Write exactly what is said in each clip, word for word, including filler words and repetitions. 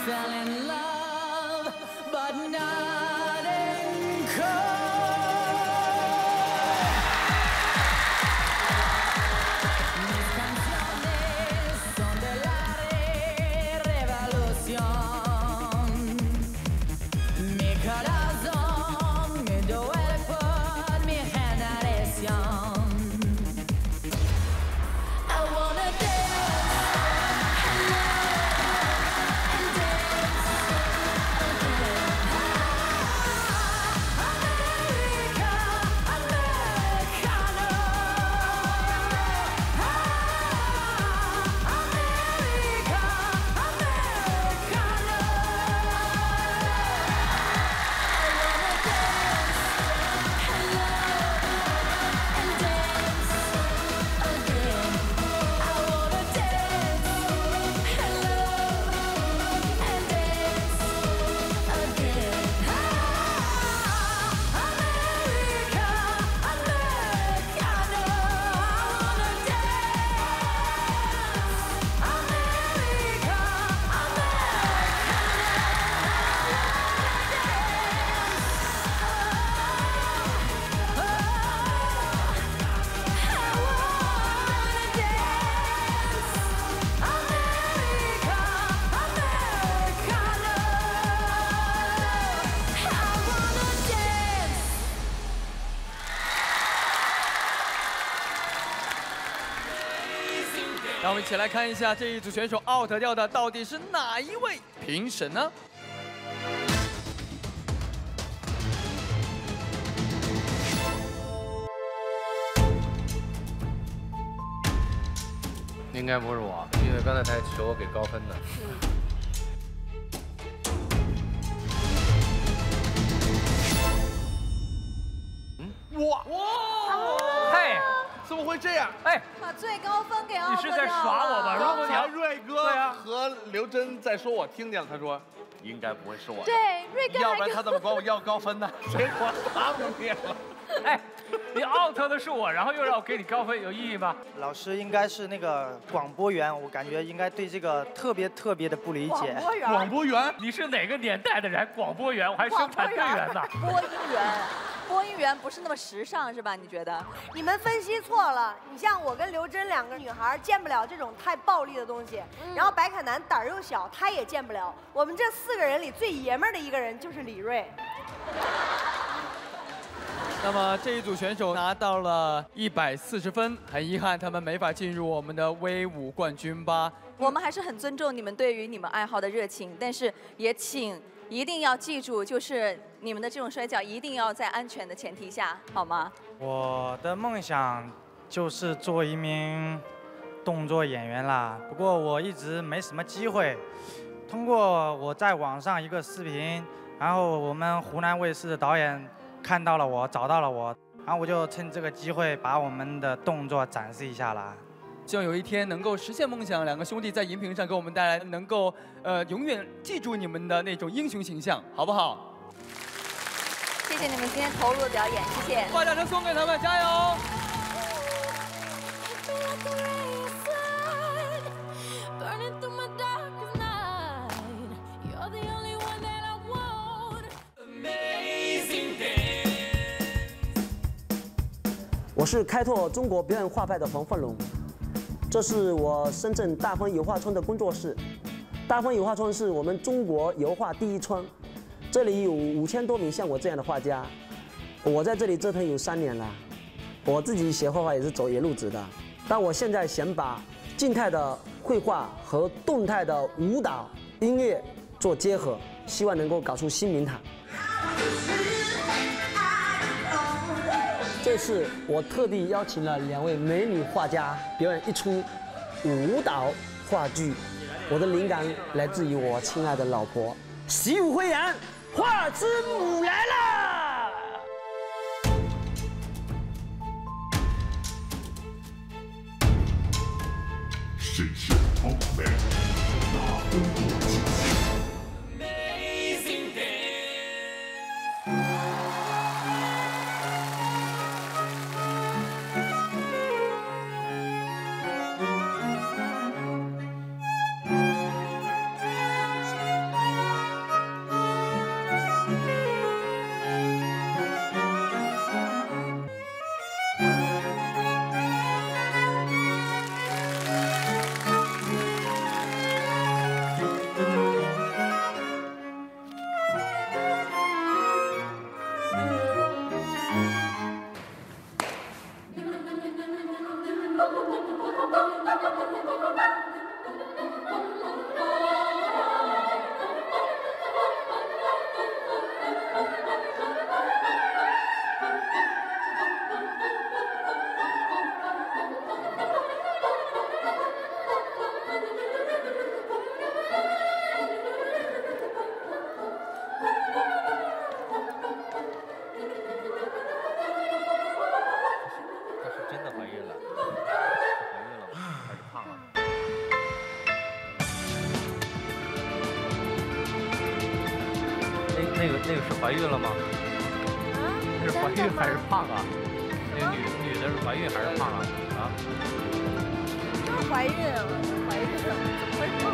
fell in love, but not in cold. Mis canciones son de la revolución. Mi corazón me duele por mi generación. I wanna dance and love and dance again. America, Americano. America, Americano. I wanna dance and love and dance again. I wanna dance and love and dance again. America, Americano. I wanna dance. 让我们一起来看一下这一组选手 out 掉的到底是哪一位评审呢？ 应该不是我，因为刚才才求我给高分的。 哇哇！ 嘿， 怎么会这样？ 哎， 把最高分给你 out 是在掉耍我吧？ 了如果刚才你要瑞哥对啊和刘真在说，我听见了，他说应该不会是我的， 对，瑞哥还跟要不然他怎么管我要高分呢？结果他不灭了。 哎，你 out 的是我，然后又让我给你高分，有意义吗？ 老师应该是那个广播员，我感觉应该对这个特别特别的不理广解。 播员， 广播员， 你是哪个年代的人？广播员，我还生产队员呢。 播音员，播音员不是那么时尚是吧？你觉得？ 你们分析错了。你像我跟刘真两个女孩见不了这种太暴力的东西，然后白凯南胆儿又小，他也见不了。我们这四个人里最爷们儿的一个人就是李锐。 那么这一组选手拿到了一百四十分，很遗憾他们没法进入我们的威武冠军吧。 我们还是很尊重你们对于你们爱好的热情，但是也请一定要记住，就是你们的这种摔跤一定要在安全的前提下，好吗？ 我的梦想就是做一名动作演员啦，不过我一直没什么机会。通过我在网上一个视频，然后我们湖南卫视的导演看到了我，找到了我，然后我就趁这个机会把我们的动作展示一下啦。 希望有一天能够实现梦想，两个兄弟在荧屏上给我们带来能够呃永远记住你们的那种英雄形象，好不好？ 谢谢你们今天投入的表演，谢谢。 把掌声送给他们，加油！ 我是开拓中国表演画派的黄凤龙，这是我深圳大丰油画村的工作室。大丰油画村是我们中国油画第一村，这里有五千多名像我这样的画家。我在这里折腾有三年了，我自己学画画也是走野路子的，但我现在想把静态的绘画和动态的舞蹈、音乐做结合，希望能够搞出新名堂。 这次我特地邀请了两位美女画家表演一出舞蹈话剧，我的灵感来自于我亲爱的老婆。习武辉煌，画之母来了！ 神圣奥美，大风国际。 Amazing 那个那个是怀孕了吗？ 是怀孕还是胖啊？ 那个女女的是怀孕还是胖啊？啊？ 刚怀孕啊，怀孕了，怎么会胖？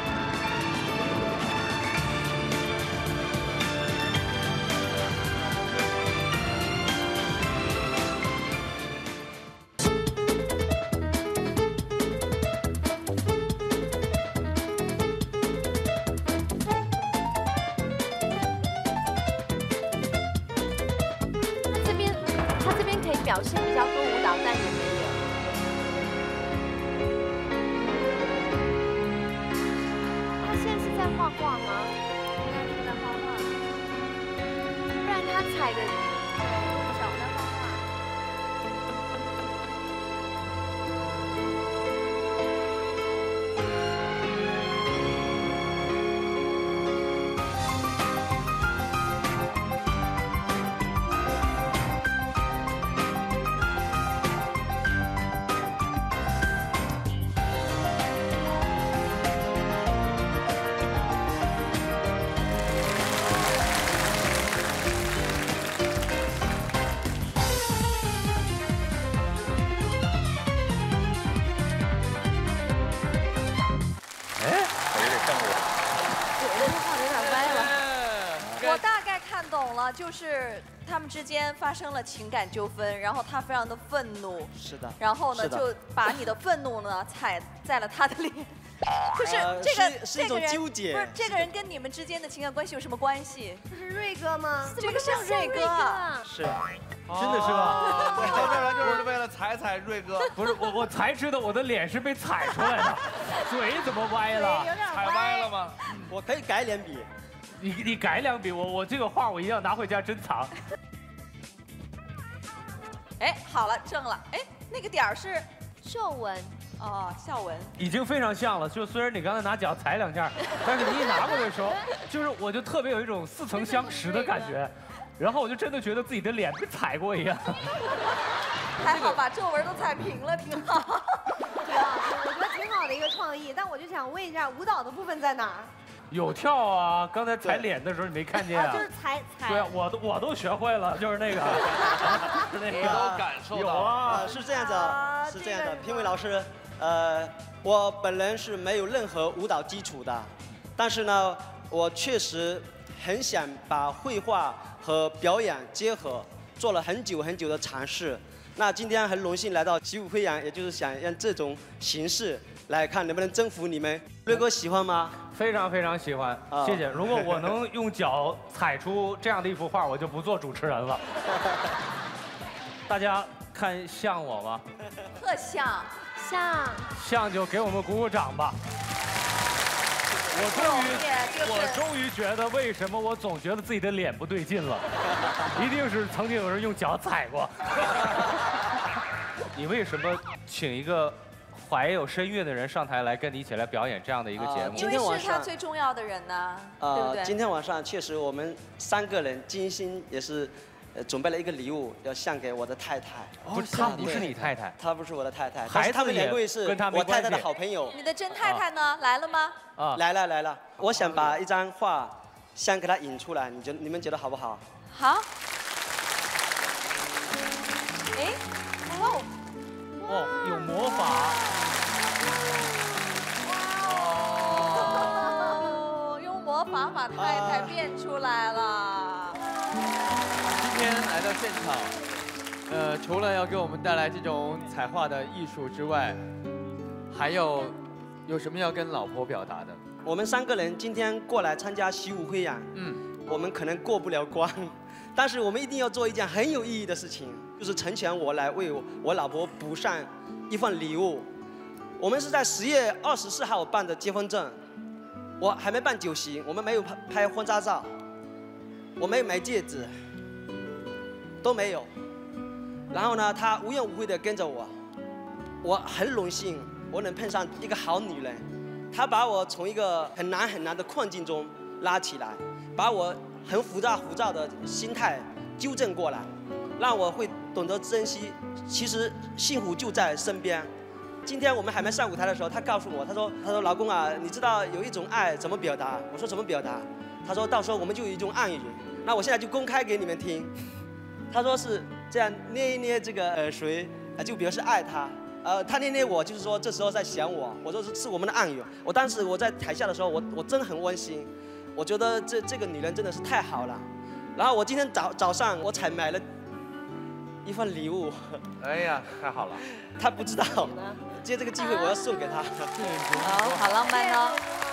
这边他这边可以表现比较多舞蹈，但也没有。他现在是在画画吗？应该是在画画，不然他踩的脚在画画。 我大概看懂了，就是他们之间发生了情感纠纷，然后他非常的愤怒， 是的。 然后呢是的就把你的愤怒呢踩在了他的脸。可是呃这个是是一种这个人纠结不是这个人跟你们之间的情感关系有什么关系？ 这是瑞哥吗？ 这个像瑞哥啊， 是， 真的是吧？ 你到这儿来就是为了踩踩瑞哥。 不是我，我才知道我的脸是被踩出来的，嘴怎么歪了？ 踩歪了吗？ 我可以改脸笔。 你你改两笔，我我这个画我一定要拿回家珍藏。 哎，好了，正了。哎，那个点儿是皱纹。 哦，笑纹。 已经非常像了，就虽然你刚才拿脚踩两下，但是你一拿过来的时候，就是我就特别有一种似曾相识的感觉，然后我就真的觉得自己的脸被踩过一样。 还好把皱纹都踩平了，挺好。 对啊，我觉得挺好的一个创意，但我就想问一下，舞蹈的部分在哪儿？ 有跳啊，刚才踩脸的时候你没看见啊？ 就是踩踩。 对啊，我都我都学会了，就是那个，是那个。 我都感受有到了。 啊， 是这样子啊，是这样的，评委老师，呃，我本人是没有任何舞蹈基础的，但是呢，我确实很想把绘画和表演结合，做了很久很久的尝试。那今天很荣幸来到习武会阳，也就是想让这种形式来看能不能征服你们。瑞哥喜欢吗？ 非常非常喜欢， 啊谢谢。如果我能用脚踩出这样的一幅画，我就不做主持人了。大家看像我吗？ 特像。 像。 像就给我们鼓鼓掌吧。我终于， 就是我终于觉得为什么我总觉得自己的脸不对劲了，一定是曾经有人用脚踩过。你为什么请一个怀有身孕的人上台来跟你一起来表演这样的一个节目？ 因为是他最重要的人呢，对不对？ 今天晚上确实我们三个人精心也是。呃，准备了一个礼物要献给我的太太。 不是，她不是你太太， 她不是我的太太， 孩子他们两位是我太太的好朋友。 你的真太太呢？来了吗？ 啊，来了来了。我想把一张画先给她引出来，你觉你们觉得好不好？ 好。哎，哦， 哦，有魔法。 哦，用魔法把太太变出来了。 今天来到现场，呃，除了要给我们带来这种彩画的艺术之外，还有有什么要跟老婆表达的？ 我们三个人今天过来参加习武会阳，嗯，我们可能过不了关，但是我们一定要做一件很有意义的事情，就是成全我来为我我老婆补上一份礼物。我们是在十月二十四号办的结婚证，我还没办酒席，我们没有拍拍婚纱照，我没有买戒指。都没有，然后呢，她无怨无悔地跟着我，我很荣幸我能碰上一个好女人，她把我从一个很难很难的困境中拉起来，把我很浮躁浮躁的心态纠正过来，让我会懂得珍惜，其实幸福就在身边。今天我们还没上舞台的时候，她告诉我，她说，她说老公啊，你知道有一种爱怎么表达？我说怎么表达？她说到时候我们就有一种暗语。 那我现在就公开给你们听。他说是这样捏一捏这个耳垂，啊，就表示爱他。呃，他捏捏我，就是说这时候在想我。我说是是我们的暗语。我当时我在台下的时候，我我真的很温馨。我觉得这这个女人真的是太好了。然后我今天早早上我才买了一份礼物。 哎呀，太好了。 他不知道，借这个机会我要送给他。 好好浪漫哦。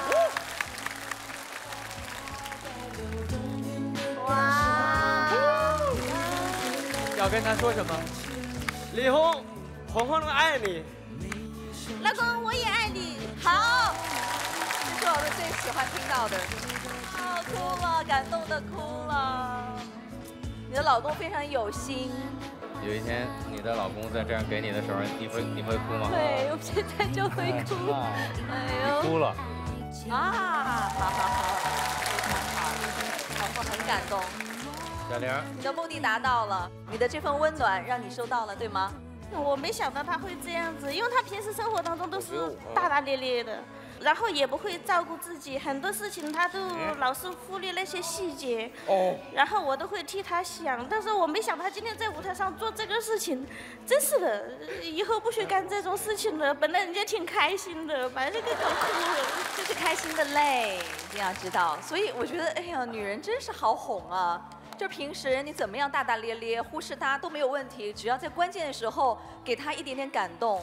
要跟他说什么？ 李红，红红爱你。 老公，我也爱你。 好，这是我们最喜欢听到的。啊，哭了，感动的哭了。你的老公非常有心。 有一天你的老公在这样给你的时候，你会你会哭吗？ 对，我现在就会哭。哎呦， 哭了。 啊，好好好，非常好，老公很感动。 小玲， 你的目的达到了，你的这份温暖让你收到了，对吗？ 我没想到他会这样子，因为他平时生活当中都是大大咧咧的，然后也不会照顾自己，很多事情他都老是忽略那些细节。哦。然后我都会替他想，但是我没想到他今天在舞台上做这个事情，真是的，以后不许干这种事情了。本来人家挺开心的，把这个搞哭了。 这是开心的泪，一定要知道。所以我觉得，哎呀，女人真是好哄啊。就平时你怎么样大大咧咧，忽视他都没有问题，只要在关键的时候给他一点点感动。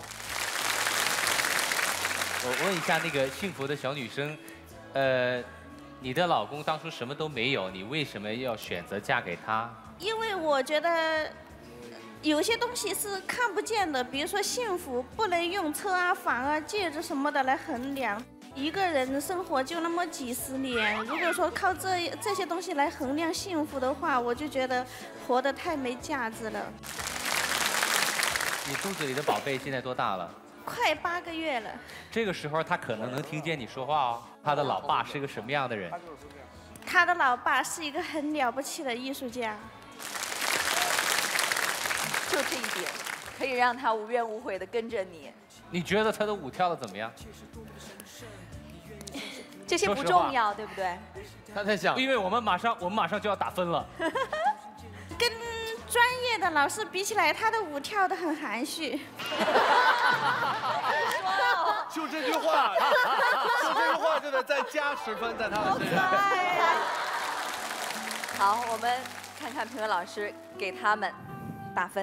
我问一下那个幸福的小女生，呃，你的老公当初什么都没有，你为什么要选择嫁给他？ 因为我觉得有些东西是看不见的，比如说幸福不能用车啊、房啊、戒指什么的来衡量。一个人生活就那么几十年，如果说靠这这些东西来衡量幸福的话，我就觉得活得太没价值了。 你肚子里的宝贝现在多大了？ 快八个月了。 这个时候他可能能听见你说话哦。他的老爸是个什么样的人？ 他的老爸是一个很了不起的艺术家。 就这一点，可以让他无怨无悔地跟着你。 你觉得他的舞跳的怎么样？ 这些不重要，对不对？ 他在想， 因为我们马上我们马上就要打分了。 跟专业的老师比起来，他的舞跳得很含蓄。 就这句话，就这句话就得再加十分在他的身上。 好，我们看看评委老师给他们打分。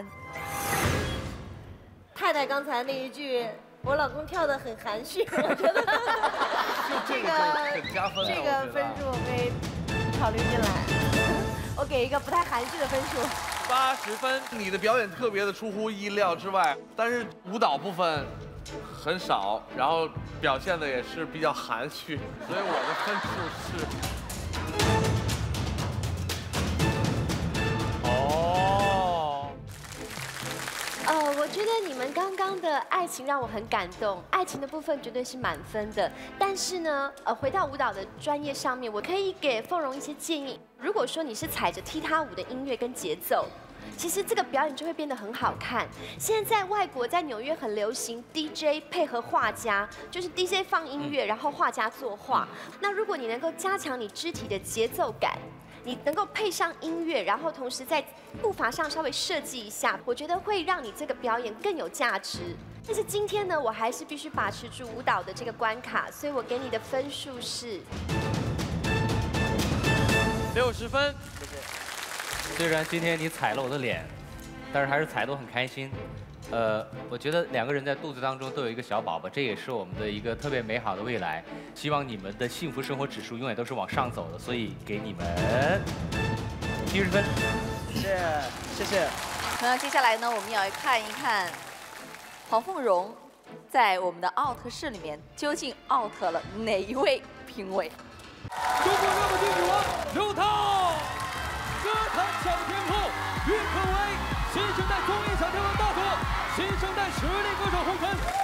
太太刚才那一句，我老公跳得很含蓄，我觉得这个这个分数我可以考虑进来。我给一个不太含蓄的分数。 八十分，你的表演特别的出乎意料之外，但是舞蹈部分很少，然后表现的也是比较含蓄，所以我的分数是。 呃，我觉得你们刚刚的爱情让我很感动，爱情的部分绝对是满分的。但是呢，呃，回到舞蹈的专业上面，我可以给凤蓉一些建议。如果说你是踩着踢踏舞的音乐跟节奏，其实这个表演就会变得很好看。现在在外国，在纽约很流行 D J 配合画家，就是 D J 放音乐，然后画家作画。那如果你能够加强你肢体的节奏感，你能够配上音乐，然后同时在步伐上稍微设计一下，我觉得会让你这个表演更有价值。但是今天呢，我还是必须把持住舞蹈的这个关卡，所以我给你的分数是六十分。 虽然今天你踩了我的脸，但是还是踩得我很开心。呃，我觉得两个人在肚子当中都有一个小宝宝，这也是我们的一个特别美好的未来。希望你们的幸福生活指数永远都是往上走的，所以给你们七十分。 谢谢，谢谢。 那接下来呢，我们也要看一看黄凤蓉在我们的 out 室里面究竟 out 了哪一位评委。 中国热门金曲王刘涛，歌坛小天后郁可唯，新生代综艺小天王大佐，新生代实力歌手洪晨。